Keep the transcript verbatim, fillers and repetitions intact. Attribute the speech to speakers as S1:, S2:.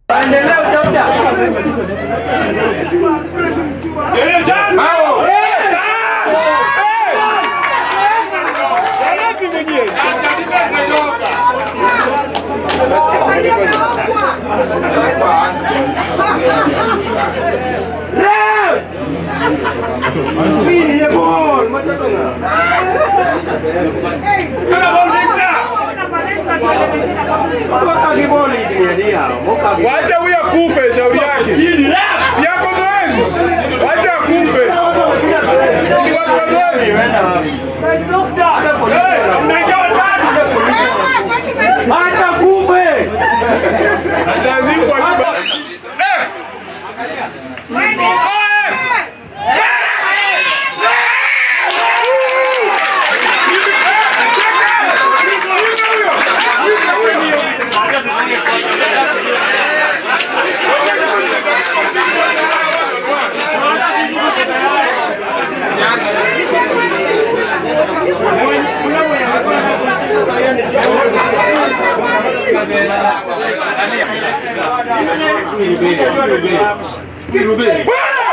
S1: Endelea utafuta. Eh, jana. Ini bol macam tu. Kana bol nikah. Kaki bol ini dia. Wacha huyo kufe shauri yake. Si yako zoezi. Wacha kufe. Ni watu wazuri. Acha kufe. Lazima kwa Kirubeni.